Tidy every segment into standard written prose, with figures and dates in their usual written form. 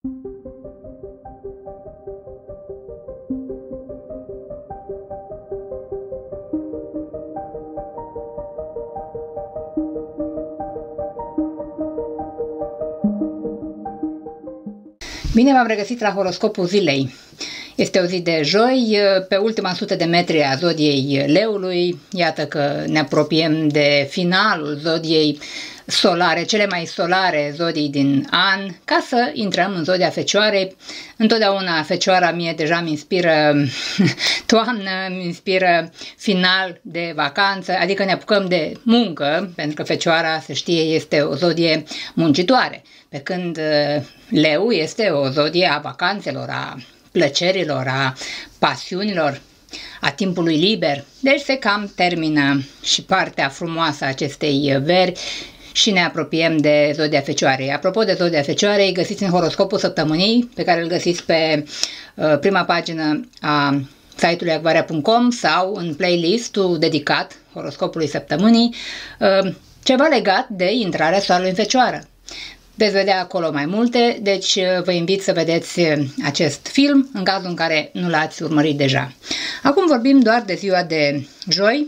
Bine v-am regăsit la horoscopul zilei. Este o zi de joi, pe ultima 100 de metri a zodiei Leului. Iată că ne apropiem de finalul zodiei solare, cele mai solare zodii din an, ca să intrăm în zodia Fecioarei. Întotdeauna Fecioara mie deja îmi inspiră toamnă, îmi inspiră final de vacanță, adică ne apucăm de muncă, pentru că Fecioara, se știe, este o zodie muncitoare, pe când Leu este o zodie a vacanțelor, a plăcerilor, a pasiunilor, a timpului liber. Deci se cam termină și partea frumoasă a acestei veri și ne apropiem de zodia Fecioarei. Apropo de zodia Fecioarei, găsiți în horoscopul săptămânii, pe care îl găsiți pe prima pagină a site-ului acvarea.com sau în playlistul dedicat horoscopului săptămânii, ceva legat de intrarea soarelui în Fecioară. Veți vedea acolo mai multe, deci vă invit să vedeți acest film în cazul în care nu l-ați urmărit deja. Acum vorbim doar de ziua de joi,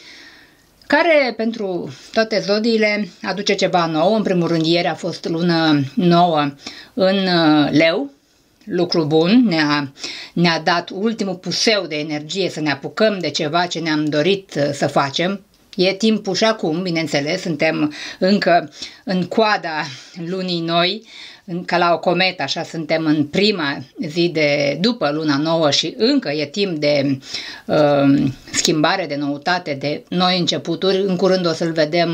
care pentru toate zodiile aduce ceva nou. În primul rând, ieri a fost lună nouă în Leu, lucru bun, ne-a dat ultimul puseu de energie să ne apucăm de ceva ce ne-am dorit să facem. E timpul și acum, bineînțeles, suntem încă în coada lunii noi, ca la o cometă, așa suntem în prima zi de după luna nouă și încă e timp de schimbare, de noutate, de noi începuturi. În curând o să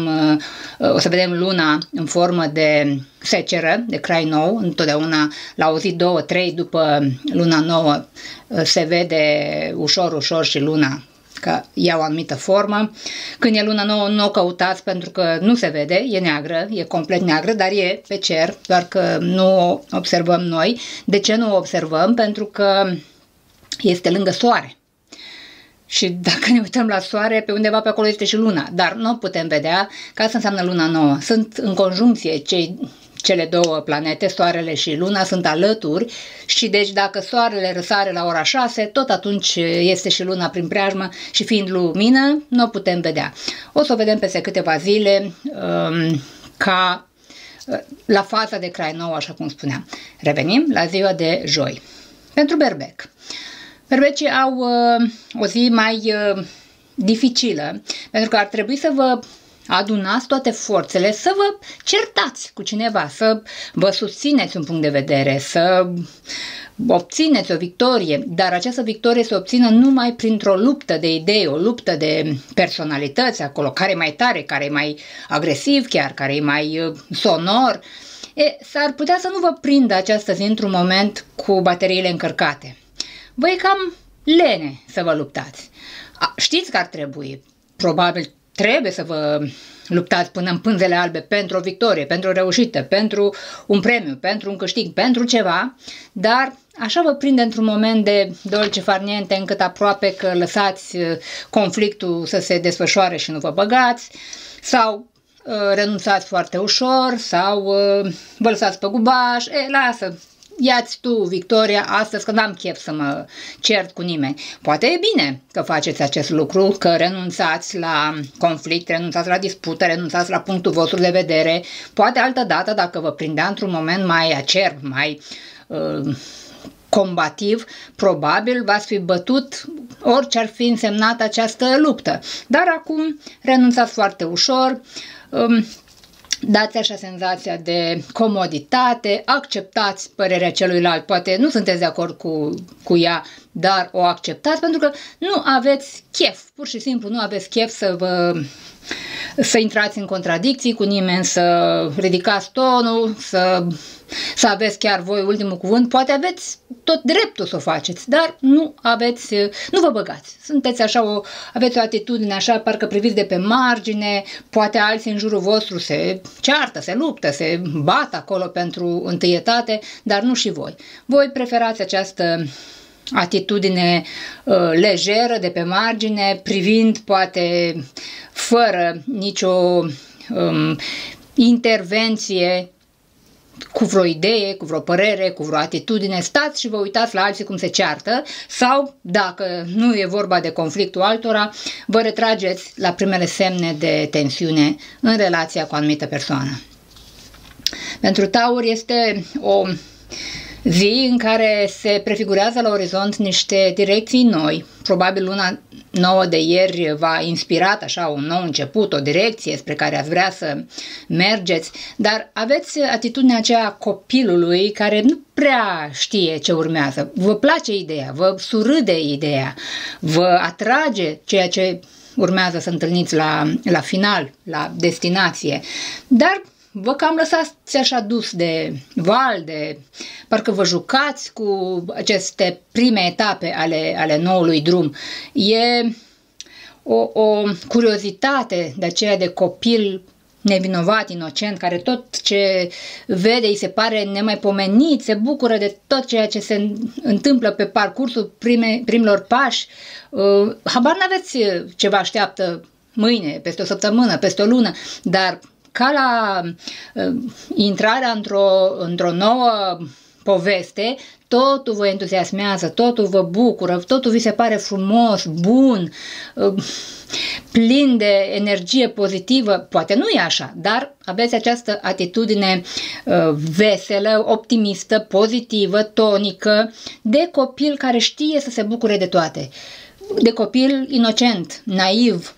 vedem luna în formă de seceră, de crai nou. Întotdeauna la o zi, două, trei după luna nouă se vede ușor, ușor și luna că ia o anumită formă. Când e luna nouă, nu o căutați pentru că nu se vede, e neagră, e complet neagră, dar e pe cer, doar că nu o observăm noi. De ce nu o observăm? Pentru că este lângă soare. Și dacă ne uităm la soare, pe undeva pe acolo este și luna, dar nu o putem vedea, că asta înseamnă luna nouă. Sunt în conjuncție cele două planete, soarele și luna, sunt alături și deci dacă soarele răsare la ora 6, tot atunci este și luna prin preajmă și fiind lumină, nu o putem vedea. O să o vedem peste câteva zile ca la faza de crai nou, așa cum spuneam. Revenim la ziua de joi. Pentru berbec. Berbecii au o zi mai dificilă, pentru că ar trebui să vă adunați toate forțele, să vă certați cu cineva, să vă susțineți un punct de vedere, să obțineți o victorie, dar această victorie se obțină numai printr-o luptă de idei, o luptă de personalități acolo, care e mai tare, care e mai agresiv chiar, care e mai sonor. S-ar putea să nu vă prindă această zi într-un moment cu bateriile încărcate. Vă e cam lene să vă luptați. Știți că ar trebui, probabil trebuie să vă luptați până în pânzele albe pentru o victorie, pentru o reușită, pentru un premiu, pentru un câștig, pentru ceva, dar așa vă prinde într-un moment de dolce far niente, încât aproape că lăsați conflictul să se desfășoare și nu vă băgați, sau renunțați foarte ușor, sau vă lăsați pe gubaș. Lasă, ia-ți tu victoria astăzi, că n-am chef să mă cert cu nimeni. Poate e bine că faceți acest lucru, că renunțați la conflict, renunțați la dispută, renunțați la punctul vostru de vedere. Poate altă dată, dacă vă prindea într-un moment mai acerb, mai combativ, probabil v-ați fi bătut orice ar fi însemnat această luptă. Dar acum renunțați foarte ușor, dați așa senzația de comoditate, acceptați părerea celuilalt, poate nu sunteți de acord cu ea, dar o acceptați pentru că nu aveți chef, pur și simplu nu aveți chef să intrați în contradicții cu nimeni, să ridicați tonul, să aveți chiar voi ultimul cuvânt. Poate aveți tot dreptul să o faceți, dar nu vă băgați. Sunteți așa, aveți o atitudine așa, parcă priviți de pe margine, poate alții în jurul vostru se ceartă, se luptă, se bat acolo pentru întâietate, dar nu și voi. Voi preferați această atitudine lejeră de pe margine, privind poate fără nicio intervenție cu vreo idee, cu vreo părere, cu vreo atitudine, stați și vă uitați la alții cum se ceartă sau, dacă nu e vorba de conflictul altora, vă retrageți la primele semne de tensiune în relația cu o anumită persoană. Pentru Taur este o zi în care se prefigurează la orizont niște direcții noi. Probabil luna nouă de ieri v-a inspirat așa un nou început, o direcție spre care ați vrea să mergeți, dar aveți atitudinea aceea a copilului care nu prea știe ce urmează. Vă place ideea, vă surâde ideea, vă atrage ceea ce urmează să întâlniți la final, la destinație, dar vă cam lăsați așa dus de val, de parcă vă jucați cu aceste prime etape ale noului drum. E o curiozitate de aceea de copil nevinovat, inocent, care tot ce vede îi se pare nemaipomenit, se bucură de tot ceea ce se întâmplă pe parcursul primilor pași. Habar n-aveți ce vă așteaptă mâine, peste o săptămână, peste o lună, dar ca la intrarea într-o nouă poveste, totul vă entuziasmează, totul vă bucură, totul vi se pare frumos, bun, plin de energie pozitivă. Poate nu e așa, dar aveți această atitudine veselă, optimistă, pozitivă, tonică, de copil care știe să se bucure de toate. De copil inocent, naiv,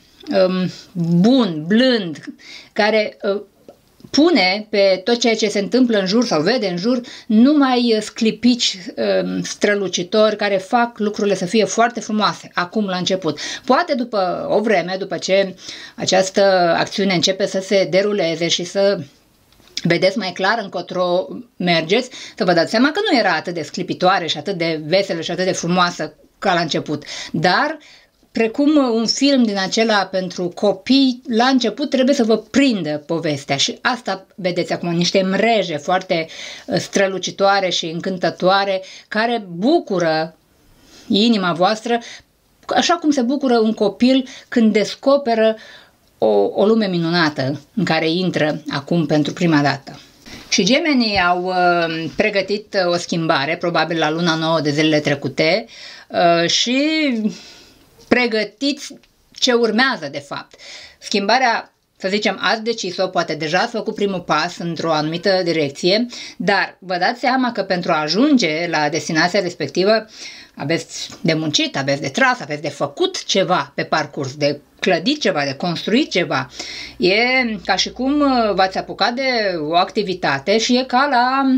bun, blând, care pune pe tot ceea ce se întâmplă în jur sau vede în jur numai sclipici strălucitori care fac lucrurile să fie foarte frumoase, acum la început. Poate după o vreme, după ce această acțiune începe să se deruleze și să vedeți mai clar încotro mergeți, să vă dați seama că nu era atât de sclipitoare și atât de veselă și atât de frumoasă ca la început, dar precum un film din acela pentru copii, la început trebuie să vă prindă povestea și asta vedeți acum, niște mreje foarte strălucitoare și încântătoare care bucură inima voastră, așa cum se bucură un copil când descoperă o lume minunată în care intră acum pentru prima dată. Și gemenii au pregătit o schimbare, probabil la luna nouă de zilele trecute, și pregătiți ce urmează de fapt. Schimbarea, să zicem, ați decis-o, poate deja ați făcut primul pas într-o anumită direcție, dar vă dați seama că pentru a ajunge la destinația respectivă aveți de muncit, aveți de tras, aveți de făcut ceva pe parcurs, de clădit ceva, de construit ceva. E ca și cum v-ați apucat de o activitate și e ca la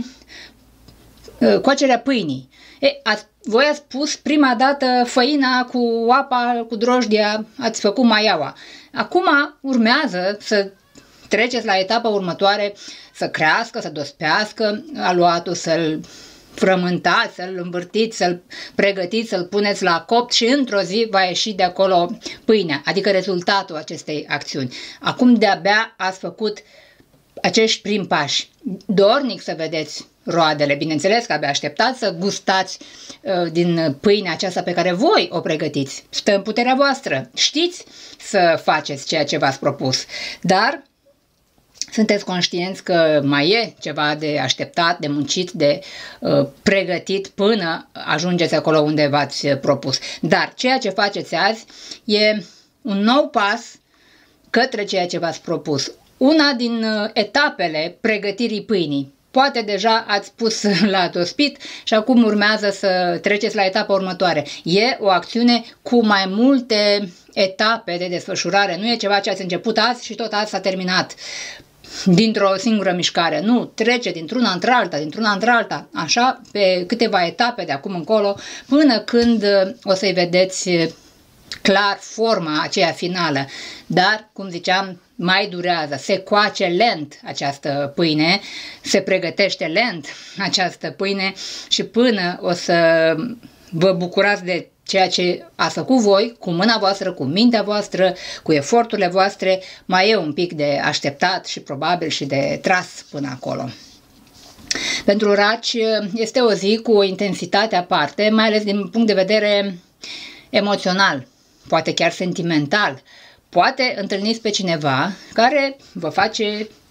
coacerea pâinii. Voi ați pus prima dată făina cu apa, cu drojdia, ați făcut maiaua. Acum urmează să treceți la etapa următoare, să crească, să dospească aluatul, să-l frământați, să-l învârtiți, să-l pregătiți, să-l puneți la copt și într-o zi va ieși de acolo pâinea, adică rezultatul acestei acțiuni. Acum de-abia ați făcut acești primi pași. Dornic să vedeți roadele. Bineînțeles că abia așteptați să gustați din pâinea aceasta pe care voi o pregătiți. Stă în puterea voastră. Știți să faceți ceea ce v-ați propus. Dar sunteți conștienți că mai e ceva de așteptat, de muncit, de pregătit până ajungeți acolo unde v-ați propus. Dar ceea ce faceți azi e un nou pas către ceea ce v-ați propus. Una din etapele pregătirii pâinii. Poate deja ați pus la dospit și acum urmează să treceți la etapa următoare. E o acțiune cu mai multe etape de desfășurare. Nu e ceva ce ați început azi și tot azi s-a terminat dintr-o singură mișcare. Nu, trece dintr-una într-alta, dintr-una într-alta, așa pe câteva etape de acum încolo, până când o să-i vedeți clar forma aceea finală. Dar, cum ziceam, mai durează, se coace lent această pâine, se pregătește lent această pâine și până o să vă bucurați de ceea ce ați făcut voi, cu mâna voastră, cu mintea voastră, cu eforturile voastre, mai e un pic de așteptat și probabil și de tras până acolo. Pentru raci este o zi cu o intensitate aparte, mai ales din punct de vedere emoțional, poate chiar sentimental. Poate întâlniți pe cineva care vă face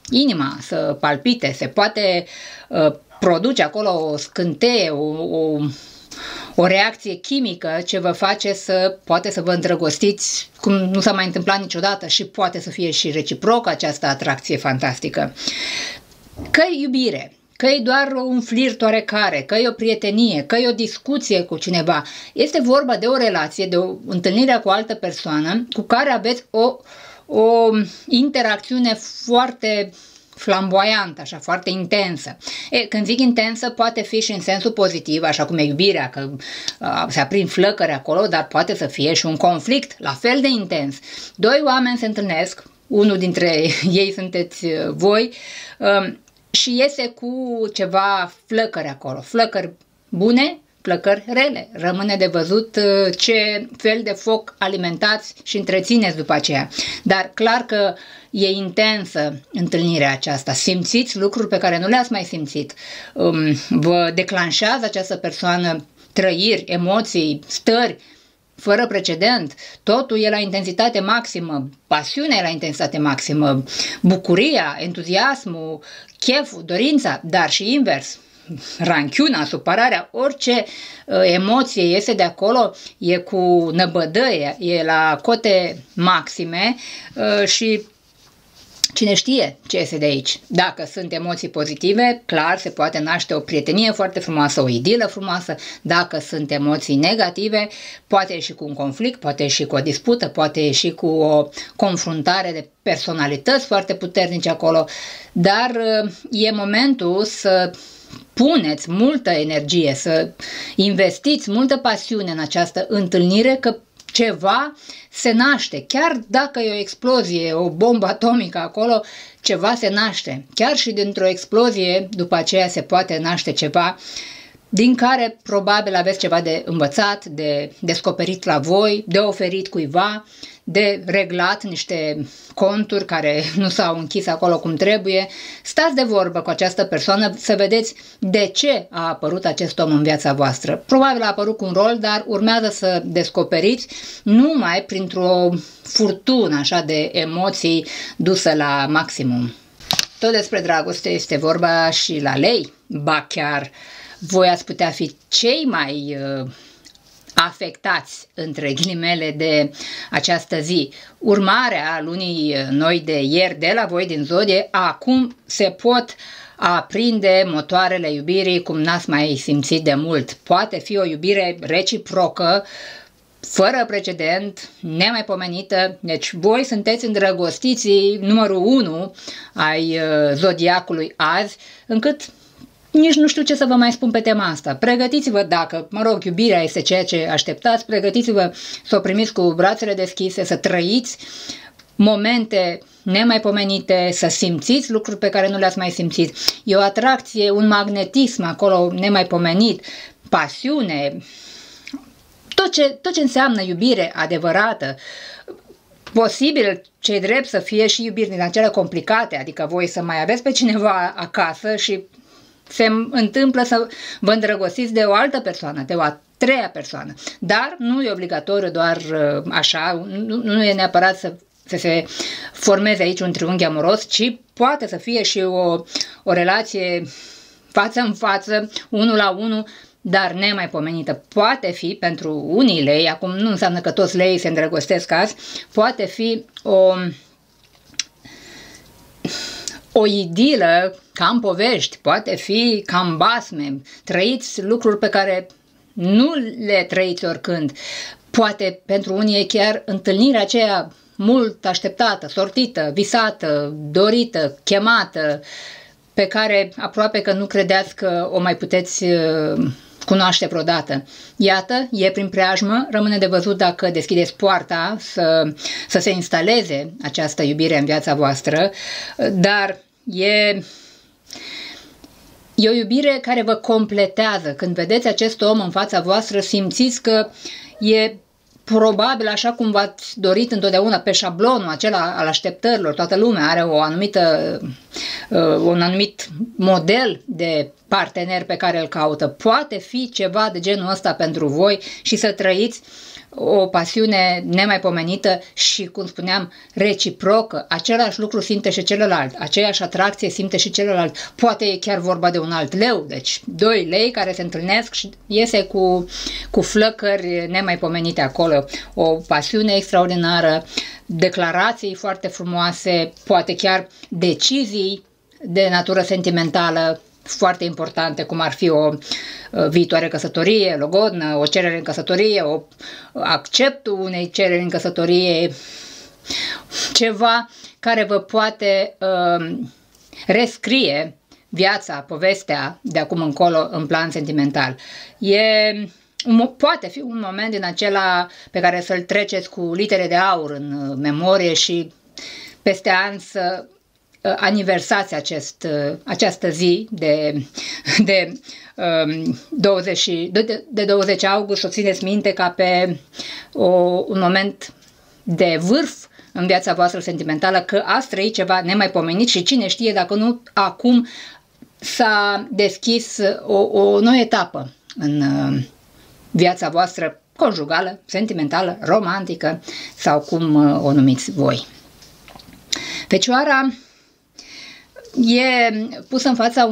inima să palpite, se poate produce acolo o scânteie, o reacție chimică ce vă face poate să vă îndrăgostiți cum nu s-a mai întâmplat niciodată și poate să fie și reciproc această atracție fantastică. Că-i iubire, că e doar un flirt oarecare, că e o prietenie, că e o discuție cu cineva, este vorba de o relație, de o întâlnire cu o altă persoană cu care aveți o interacțiune foarte flamboiantă, așa, foarte intensă. Când zic intensă, poate fi și în sensul pozitiv, așa cum e iubirea, că se aprind flăcări acolo, dar poate să fie și un conflict la fel de intens. Doi oameni se întâlnesc, unul dintre ei sunteți voi, și iese cu ceva flăcări acolo, flăcări bune, flăcări rele. Rămâne de văzut ce fel de foc alimentați și întrețineți după aceea. Dar clar că e intensă întâlnirea aceasta. Simțiți lucruri pe care nu le-ați mai simțit. Vă declanșează această persoană trăiri, emoții, stări fără precedent. Totul e la intensitate maximă, pasiunea e la intensitate maximă, bucuria, entuziasmul, cheful, dorința, dar și invers. Ranchiuna, supărarea, orice emoție iese de acolo e cu năbădăie, e la cote maxime și cine știe ce iese de aici. Dacă sunt emoții pozitive, clar se poate naște o prietenie foarte frumoasă, o idilă frumoasă. Dacă sunt emoții negative, poate și cu un conflict, poate și cu o dispută, poate și cu o confruntare de personalități foarte puternice acolo. Dar e momentul să puneți multă energie, să investiți multă pasiune în această întâlnire, că ceva se naște. Chiar dacă e o explozie, o bombă atomică acolo, ceva se naște. Chiar și dintr-o explozie, după aceea se poate naște ceva din care probabil aveți ceva de învățat, de descoperit la voi, de oferit cuiva, de reglat niște conturi care nu s-au închis acolo cum trebuie. Stați de vorbă cu această persoană să vedeți de ce a apărut acest om în viața voastră. Probabil a apărut cu un rol, dar urmează să descoperiți numai printr-o furtună așa de emoții dusă la maximum. Tot despre dragoste este vorba și la lei, ba chiar voi ați putea fi cei mai afectați, între ghilimele, de această zi. Urmarea lunii noi de ieri de la voi din zodie, acum se pot aprinde motoarele iubirii cum n-ați mai simțit de mult. Poate fi o iubire reciprocă, fără precedent, nemaipomenită. Deci voi sunteți îndrăgostiții numărul 1 ai zodiacului azi, încât nici nu știu ce să vă mai spun pe tema asta. Pregătiți-vă, dacă, mă rog, iubirea este ceea ce așteptați, pregătiți-vă să o primiți cu brațele deschise, să trăiți momente nemaipomenite, să simțiți lucruri pe care nu le-ați mai simțit. E o atracție, un magnetism acolo nemaipomenit, pasiune, tot ce înseamnă iubire adevărată. Posibil, ce-i drept, să fie și iubiri din acelea complicate, adică voi să mai aveți pe cineva acasă și se întâmplă să vă îndrăgostiți de o altă persoană, de o a treia persoană. Dar nu e obligatoriu doar așa, nu e neapărat să se formeze aici un triunghi amoros, ci poate să fie și o relație față în față, unul la unul, dar nemaipomenită. Poate fi pentru unii lei, acum nu înseamnă că toți leii se îndrăgostesc azi, poate fi o idilă ca în povești, poate fi ca în basme, trăiți lucruri pe care nu le trăiți oricând. Poate pentru unii e chiar întâlnirea aceea mult așteptată, sortită, visată, dorită, chemată, pe care aproape că nu credeați că o mai puteți cunoaște vreodată. Iată, e prin preajmă, rămâne de văzut dacă deschideți poarta să se instaleze această iubire în viața voastră, dar e o iubire care vă completează. Când vedeți acest om în fața voastră, simțiți că e probabil așa cum v-ați dorit întotdeauna, pe șablonul acela al așteptărilor. Toată lumea are o anumită un anumit model de partener pe care îl caută. Poate fi ceva de genul ăsta pentru voi și să trăiți o pasiune nemaipomenită și, cum spuneam, reciprocă. Același lucru simte și celălalt, aceeași atracție simte și celălalt. Poate e chiar vorba de un alt leu, deci doi lei care se întâlnesc și iese cu flăcări nemaipomenite acolo. O pasiune extraordinară, declarații foarte frumoase, poate chiar decizii de natură sentimentală foarte importante, cum ar fi o viitoare căsătorie, logodnă, o cerere în căsătorie, acceptul unei cereri în căsătorie, ceva care vă poate rescrie viața, povestea de acum încolo în plan sentimental. Poate fi un moment din acela pe care să-l treceți cu litere de aur în memorie și peste ani să aniversați această zi de 20 august, să țineți minte ca pe un moment de vârf în viața voastră sentimentală, că ați trăit ceva nemaipomenit și cine știe dacă nu acum s-a deschis o nouă etapă în viața voastră conjugală, sentimentală, romantică sau cum o numiți voi. Fecioara e pusă în fața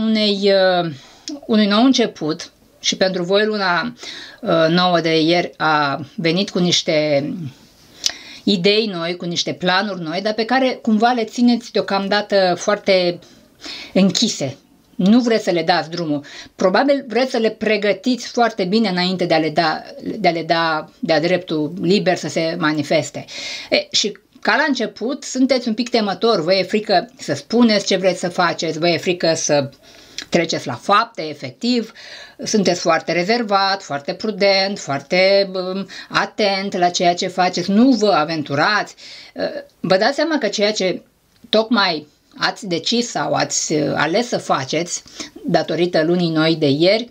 unui nou început și pentru voi luna nouă de ieri a venit cu niște idei noi, cu niște planuri noi, dar pe care cumva le țineți deocamdată foarte închise. Nu vreți să le dați drumul. Probabil vreți să le pregătiți foarte bine înainte de a le da de-a dreptul liber să se manifeste. Și ca la început sunteți un pic temători, vă e frică să spuneți ce vreți să faceți, vă e frică să treceți la fapte, efectiv, sunteți foarte rezervat, foarte prudent, foarte atent la ceea ce faceți, nu vă aventurați. Vă dați seama că ceea ce tocmai ați decis sau ați ales să faceți, datorită lunii noi de ieri,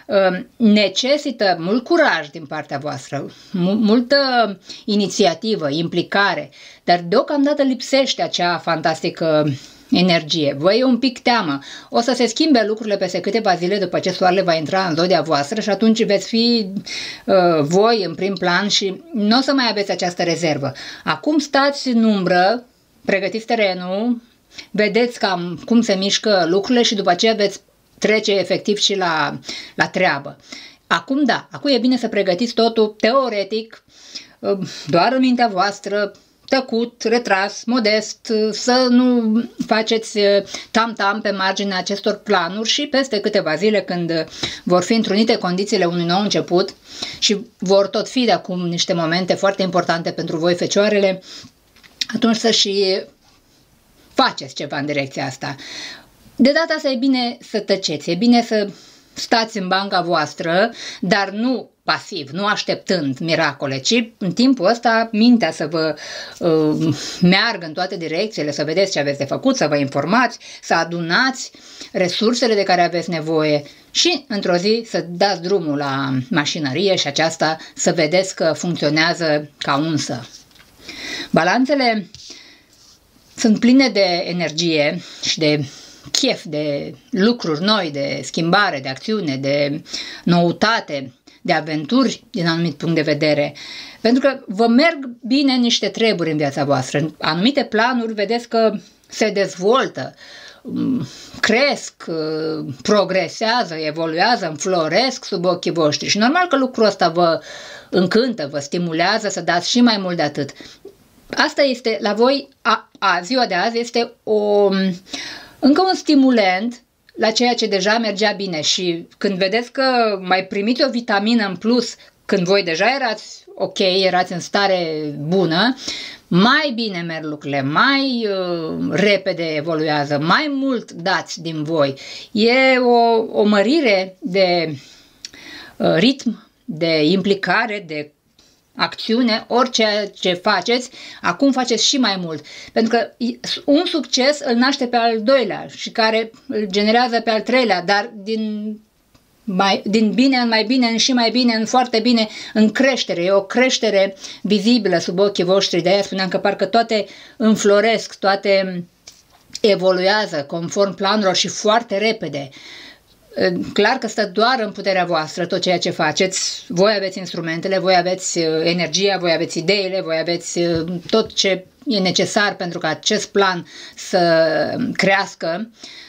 necesită mult curaj din partea voastră, multă inițiativă, implicare, dar deocamdată lipsește acea fantastică energie. Vă e un pic teamă. O să se schimbe lucrurile peste câteva zile după ce soarele va intra în zodia voastră și atunci veți fi voi în prim plan și nu o să mai aveți această rezervă. Acum stați în umbră, pregătiți terenul, vedeți cam cum se mișcă lucrurile și după aceea veți trece efectiv și la treabă. Acum da, acum e bine să pregătiți totul teoretic, doar în mintea voastră, tăcut, retras, modest, să nu faceți tam-tam pe marginea acestor planuri și peste câteva zile când vor fi întrunite condițiile unui nou început și vor tot fi de acum niște momente foarte importante pentru voi, fecioarele, atunci să și faceți ceva în direcția asta. De data asta e bine să tăceți, e bine să stați în banca voastră, dar nu pasiv, nu așteptând miracole, ci în timpul ăsta mintea să vă meargă în toate direcțiile, să vedeți ce aveți de făcut, să vă informați, să adunați resursele de care aveți nevoie și într-o zi să dați drumul la mașinărie și aceasta să vedeți că funcționează ca unsă. Balanțele sunt pline de energie și de chef, de lucruri noi, de schimbare, de acțiune, de noutate, de aventuri din anumit punct de vedere. Pentru că vă merg bine niște treburi în viața voastră. Anumite planuri vedeți că se dezvoltă, cresc, progresează, evoluează, înfloresc sub ochii voștri. Și normal că lucrul ăsta vă încântă, vă stimulează să dați și mai mult de atât. Asta este la voi, ziua de azi este încă un stimulent la ceea ce deja mergea bine și când vedeți că mai primiți o vitamină în plus, când voi deja erați ok, erați în stare bună, mai bine merg lucrurile, mai repede evoluează, mai mult dați din voi. E o mărire de ritm, de implicare, de acțiune, orice ce faceți, acum faceți și mai mult. Pentru că un succes îl naște pe al doilea și care îl generează pe al treilea, dar din bine în mai bine, în și mai bine, în foarte bine, în creștere. E o creștere vizibilă sub ochii voștri. De aia spuneam că parcă toate înfloresc, toate evoluează conform planurilor și foarte repede. Clar că stă doar în puterea voastră tot ceea ce faceți. Voi aveți instrumentele, voi aveți energia, voi aveți ideile, voi aveți tot ce e necesar pentru ca acest plan să crească.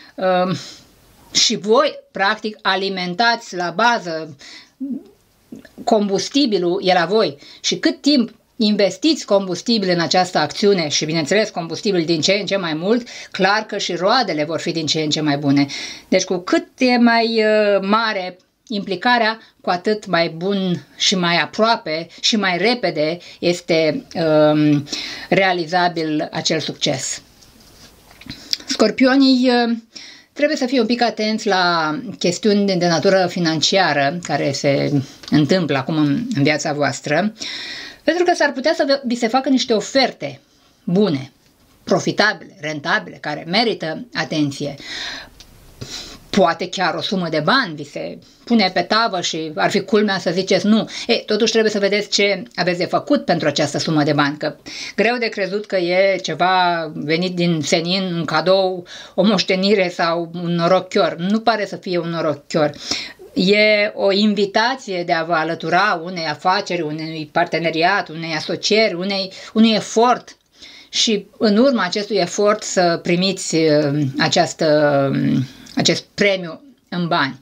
Și voi, practic, alimentați la bază, combustibilul e la voi. Și cât timp investiți combustibil în această acțiune și, bineînțeles, combustibil din ce în ce mai mult, clar că și roadele vor fi din ce în ce mai bune. Deci cu cât e mai mare implicarea, cu atât mai bun și mai aproape și mai repede este realizabil acel succes. Scorpionii trebuie să fie un pic atenți la chestiuni de natură financiară care se întâmplă acum în viața voastră, pentru că s-ar putea să vi se facă niște oferte bune, profitabile, rentabile, care merită atenție. Poate chiar o sumă de bani vi se pune pe tavă și ar fi culmea să ziceți nu. Totuși trebuie să vedeți ce aveți de făcut pentru această sumă de bani, că greu de crezut că e ceva venit din senin, un cadou, o moștenire sau un norochior. Nu pare să fie un norochior. E o invitație de a vă alătura unei afaceri, unui parteneriat, unei asocieri, unui efort și în urma acestui efort să primiți acest premiu în bani.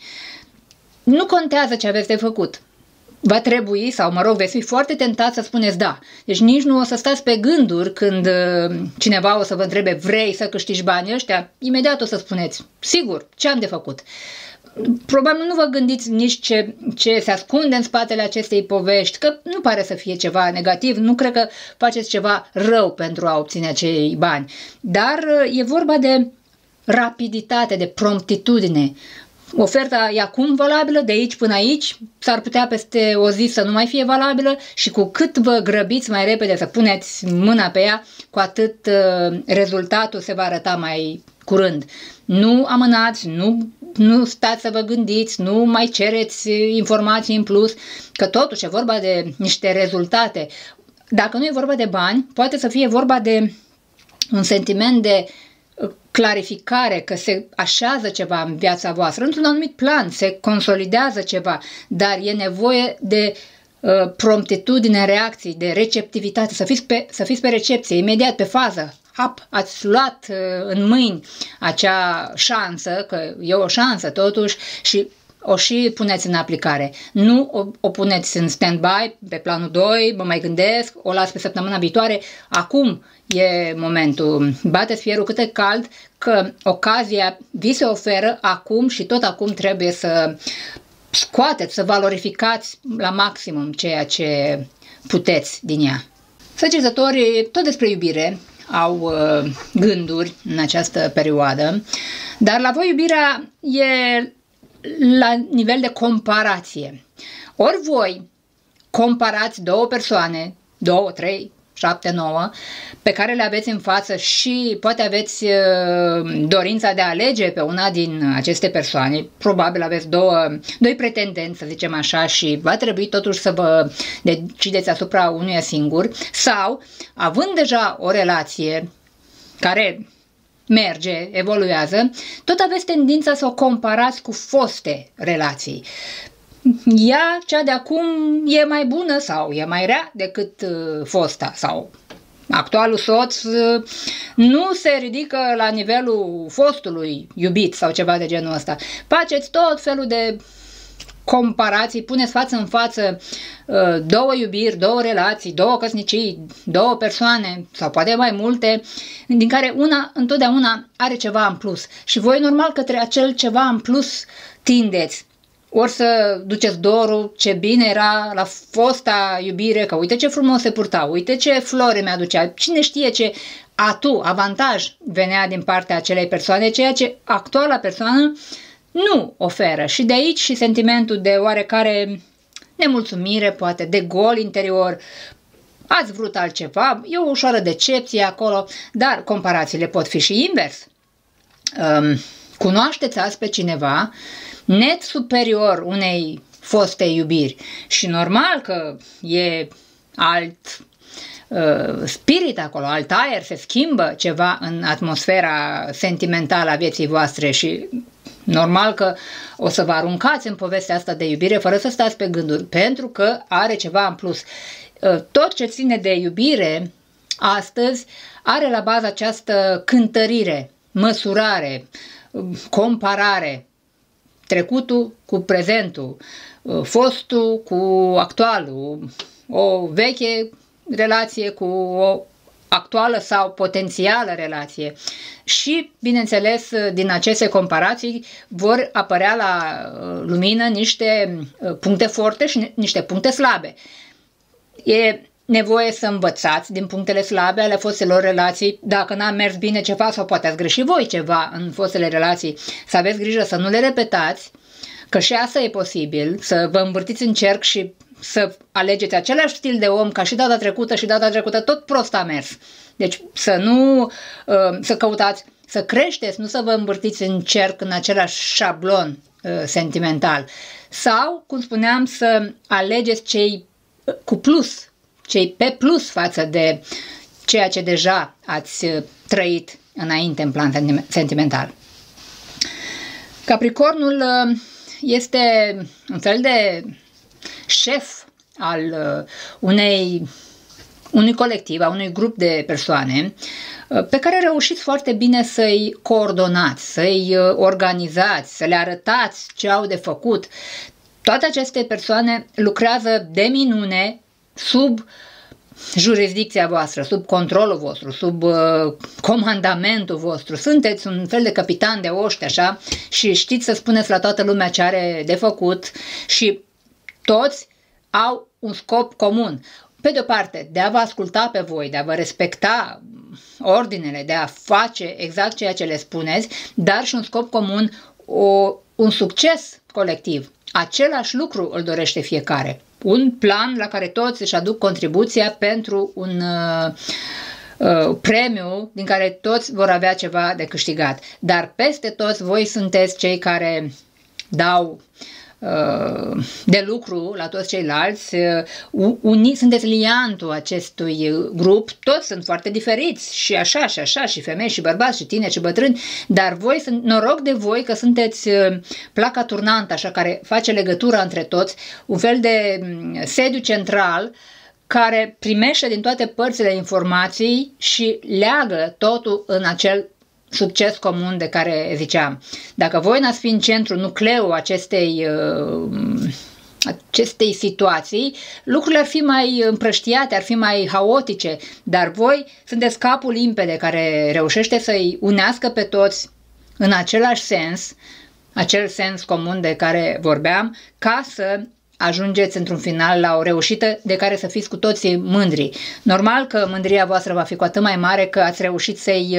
Nu contează ce aveți de făcut. Va trebui, sau mă rog, veți fi foarte tentat să spuneți da. Deci nici nu o să stați pe gânduri când cineva o să vă întrebe vrei să câștigi banii ăștia, imediat o să spuneți sigur, ce am de făcut. Probabil nu vă gândiți nici ce se ascunde în spatele acestei povești, că nu pare să fie ceva negativ, nu cred că faceți ceva rău pentru a obține acei bani, dar e vorba de rapiditate, de promptitudine. Oferta e acum valabilă, de aici până aici, s-ar putea peste o zi să nu mai fie valabilă și cu cât vă grăbiți mai repede să puneți mâna pe ea, cu atât rezultatul se va arăta mai curând. Nu amânați, nu stați să vă gândiți, nu mai cereți informații în plus, că totuși e vorba de niște rezultate. Dacă nu e vorba de bani, poate să fie vorba de un sentiment de clarificare, că se așează ceva în viața voastră, într-un anumit plan, se consolidează ceva, dar e nevoie de promptitudine în reacții, de receptivitate, să fiți pe recepție, imediat, pe fază. Ați luat în mâini acea șansă, că e o șansă totuși, și o și puneți în aplicare. Nu o puneți în stand-by, pe planul 2, mă mai gândesc, o las pe săptămâna viitoare. Acum e momentul. Bateți fierul cât e cald, că ocazia vi se oferă acum și tot acum trebuie să scoateți, să valorificați la maximum ceea ce puteți din ea. Săgetătorii, tot despre iubire, au gânduri în această perioadă, dar la voi iubirea e la nivel de comparație. Ori voi comparați două persoane, 2, 3, 7, 9, pe care le aveți în față și poate aveți dorința de a alege pe una din aceste persoane. Probabil aveți doi pretendenți, să zicem așa, și va trebui totuși să vă decideți asupra unuia singur, sau, având deja o relație care merge, evoluează, tot aveți tendința să o comparați cu foste relații. Ea, cea de acum, e mai bună sau e mai rea decât fosta, sau actualul soț nu se ridică la nivelul fostului iubit sau ceva de genul ăsta. Faceți tot felul de comparații, puneți față în față două iubiri, două relații, două căsnicii, două persoane sau poate mai multe, din care una întotdeauna are ceva în plus. Și voi normal către acel ceva în plus tindeți. Ori să duceți dorul, ce bine era la fosta iubire, că uite ce frumos se purta, uite ce flori mi-aducea, cine știe ce avantaj venea din partea acelei persoane, ceea ce actuala persoană nu oferă. Și de aici și sentimentul de oarecare nemulțumire, poate de gol interior, ați vrut altceva, e o ușoară decepție acolo, dar comparațiile pot fi și invers. Cunoașteți azi pe cineva net superior unei foste iubiri și normal că e alt spirit acolo, alt aer, se schimbă ceva în atmosfera sentimentală a vieții voastre și normal că o să vă aruncați în povestea asta de iubire fără să stați pe gânduri, pentru că are ceva în plus. Tot ce ține de iubire astăzi are la bază această cântărire, măsurare, comparare, trecutul cu prezentul, fostul cu actualul, o veche relație cu o actuală sau potențială relație. Și, bineînțeles, din aceste comparații vor apărea la lumină niște puncte forte și niște puncte slabe. E nevoie să învățați din punctele slabe ale fostelor relații. Dacă n-a mers bine ceva sau poate ați greșit voi ceva în fostele relații, să aveți grijă să nu le repetați, că și asta e posibil, să vă învârtiți în cerc și să alegeți același stil de om ca și data trecută tot prost a mers. Deci să căutați, să creșteți, nu să vă învârtiți în cerc în același șablon sentimental. Sau, cum spuneam, să alegeți cei cu plus, cei pe plus față de ceea ce deja ați trăit înainte în plan sentimental. Capricornul este un fel de șef al unui colectiv, a unui grup de persoane pe care reușiți foarte bine să-i coordonați, să-i organizați, să le arătați ce au de făcut. Toate aceste persoane lucrează de minune sub jurisdicția voastră, sub controlul vostru, sub comandamentul vostru. Sunteți un fel de capitan de oști, așa, și știți să spuneți la toată lumea ce are de făcut și toți au un scop comun. Pe de o parte, de a vă asculta pe voi, de a vă respecta ordinele, de a face exact ceea ce le spuneți, dar și un scop comun, un succes colectiv. Același lucru îl dorește fiecare. Un plan la care toți își aduc contribuția pentru un premiu din care toți vor avea ceva de câștigat. Dar peste toți voi sunteți cei care dau de lucru la toți ceilalți, sunteți liantul acestui grup, toți sunt foarte diferiți și așa și așa, și femei și bărbați și tineri și bătrâni, dar voi, noroc de voi că sunteți placa turnantă, așa, care face legătura între toți, un fel de sediu central care primește din toate părțile informații și leagă totul în acel succes comun de care ziceam. Dacă voi n-ați fi în centru, nucleul acestei situații, lucrurile ar fi mai împrăștiate, ar fi mai haotice, dar voi sunteți capul limpede care reușește să-i unească pe toți în același sens, acel sens comun de care vorbeam, ca să ajungeți într-un final la o reușită de care să fiți cu toții mândri. Normal că mândria voastră va fi cu atât mai mare că ați reușit să-i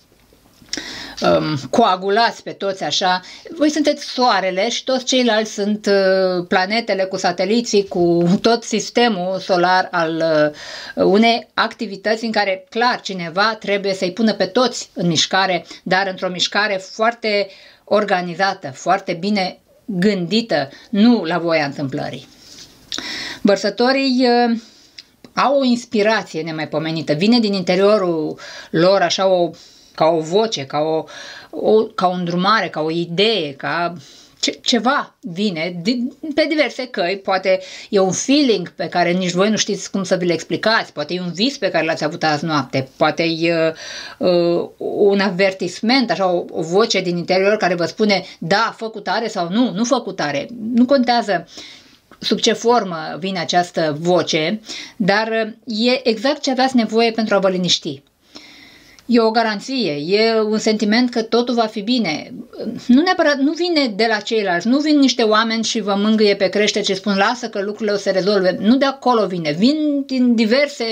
coagulați pe toți așa. Voi sunteți soarele și toți ceilalți sunt planetele cu sateliții, cu tot sistemul solar al unei activități în care, clar, cineva trebuie să-i pună pe toți în mișcare, dar într-o mișcare foarte organizată, foarte bine gândită, nu la voia întâmplării. Vărsătorii au o inspirație nemaipomenită, vine din interiorul lor așa ca o voce, ca o îndrumare, ca o idee, ca ceva vine pe diverse căi, poate e un feeling pe care nici voi nu știți cum să vi-l explicați, poate e un vis pe care l-ați avut azi noapte, poate e un avertisment, așa, o voce din interior care vă spune da, fă cu tare sau nu fă cu tare, nu contează sub ce formă vine această voce, dar e exact ce aveați nevoie pentru a vă liniști. E o garanție, e un sentiment că totul va fi bine. Nu vine de la ceilalți, nu vin niște oameni și vă mângâie pe crește și spun lasă că lucrurile o să se rezolve. Nu de acolo vin din diverse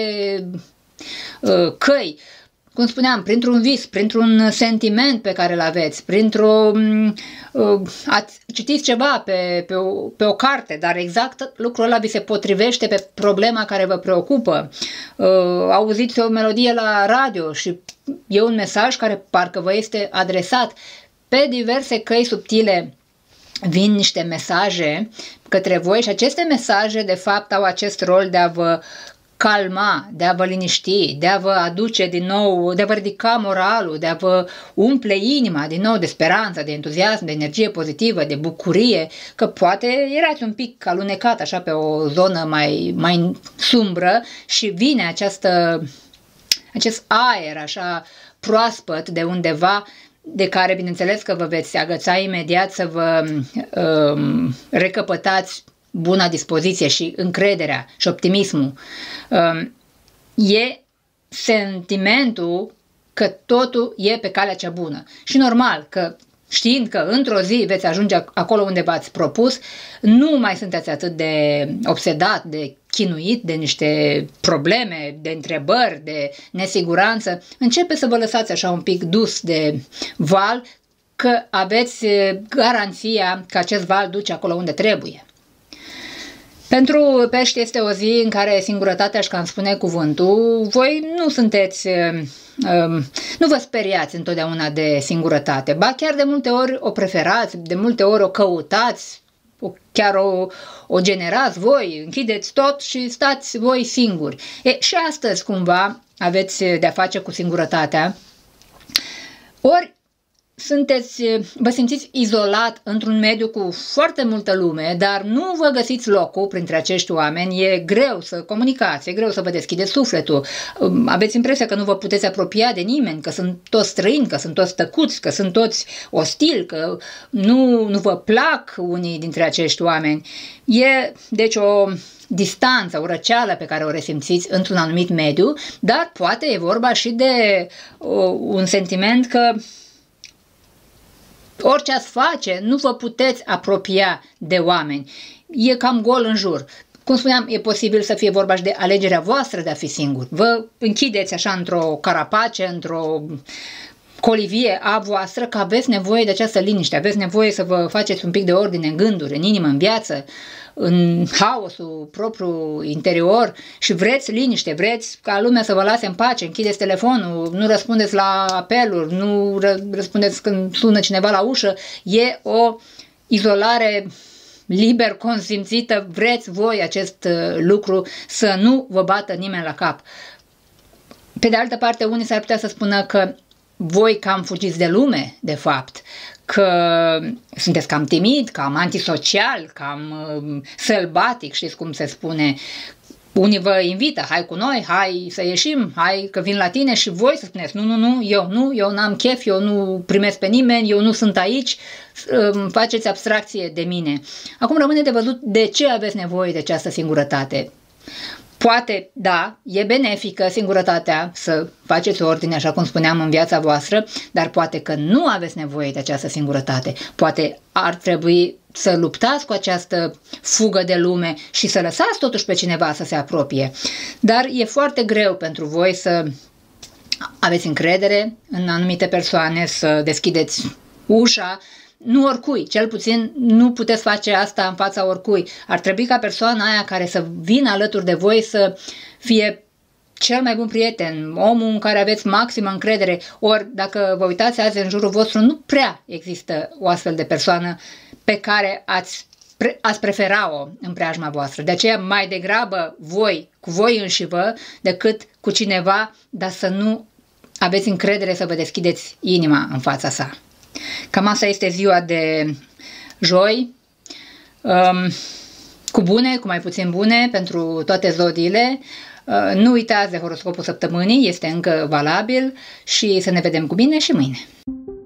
căi. Cum spuneam, printr-un vis, printr-un sentiment pe care îl aveți, ați citit ceva pe o carte, dar exact lucrul ăla vi se potrivește pe problema care vă preocupă. Auziți o melodie la radio și e un mesaj care parcă vă este adresat. Pe diverse căi subtile vin niște mesaje către voi și aceste mesaje de fapt au acest rol de a vă calma, de a vă liniști, de a vă aduce din nou, de a vă ridica moralul, de a vă umple inima din nou de speranță, de entuziasm, de energie pozitivă, de bucurie, că poate erați un pic alunecat așa pe o zonă mai sumbră și vine acest aer așa proaspăt de undeva, de care bineînțeles că vă veți agăța imediat să vă recăpătați buna dispoziție și încrederea și optimismul. E sentimentul că totul e pe calea cea bună. Și normal că știind că într-o zi veți ajunge acolo unde v-ați propus, nu mai sunteți atât de obsedat, de chinuit de niște probleme, de întrebări, de nesiguranță. Începe să vă lăsați așa un pic dus de val, că aveți garanția că acest val duce acolo unde trebuie. Pentru pești este o zi în care singurătatea, și cam spune cuvântul, voi nu sunteți, nu vă speriați întotdeauna de singurătate, ba chiar de multe ori o preferați, de multe ori o căutați, chiar o generați voi, închideți tot și stați voi singuri. Și astăzi cumva aveți de-a face cu singurătatea, ori vă simțiți izolat într-un mediu cu foarte multă lume, dar nu vă găsiți locul printre acești oameni, e greu să comunicați, e greu să vă deschideți sufletul, aveți impresia că nu vă puteți apropia de nimeni, că sunt toți străini, că sunt toți tăcuți, că sunt toți ostili, că nu vă plac unii dintre acești oameni. E deci o distanță, o răceală pe care o resimțiți într-un anumit mediu, dar poate e vorba și de un sentiment că orice ați face, nu vă puteți apropia de oameni. E cam gol în jur. Cum spuneam, e posibil să fie vorba și de alegerea voastră de a fi singur. Vă închideți așa într-o carapace, într-o colivie a voastră, că aveți nevoie de această liniște, aveți nevoie să vă faceți un pic de ordine în gânduri, în inimă, în viață, în haosul propriu interior și vreți liniște, vreți ca lumea să vă lase în pace, închideți telefonul, nu răspundeți la apeluri, nu răspundeți când sună cineva la ușă, e o izolare liber consimțită, vreți voi acest lucru, să nu vă bată nimeni la cap. Pe de altă parte, unii s-ar putea să spună că voi cam fugiți de lume, de fapt, că sunteți cam timid, cam antisocial, cam sălbatic, știți cum se spune. Unii vă invită, hai cu noi, hai să ieșim, hai că vin la tine și voi să spuneți, eu n-am chef, eu nu primesc pe nimeni, eu nu sunt aici, faceți abstracție de mine. Acum rămâne de văzut de ce aveți nevoie de această singurătate. Poate, da, e benefică singurătatea, să faceți ordine, așa cum spuneam, în viața voastră, dar poate că nu aveți nevoie de această singurătate. Poate ar trebui să luptați cu această fugă de lume și să lăsați totuși pe cineva să se apropie. Dar e foarte greu pentru voi să aveți încredere în anumite persoane, să deschideți ușa, nu oricui, cel puțin nu puteți face asta în fața oricui. Ar trebui ca persoana aia care să vină alături de voi să fie cel mai bun prieten, omul în care aveți maximă încredere. Ori dacă vă uitați azi în jurul vostru, nu prea există o astfel de persoană pe care ați prefera-o în preajma voastră. De aceea mai degrabă voi, cu voi înșivă, decât cu cineva, dar să nu aveți încredere să vă deschideți inima în fața sa. Cam asta este ziua de joi, cu bune, cu mai puțin bune pentru toate zodiile. Nu uitați de horoscopul săptămânii, este încă valabil și să ne vedem cu bine și mâine.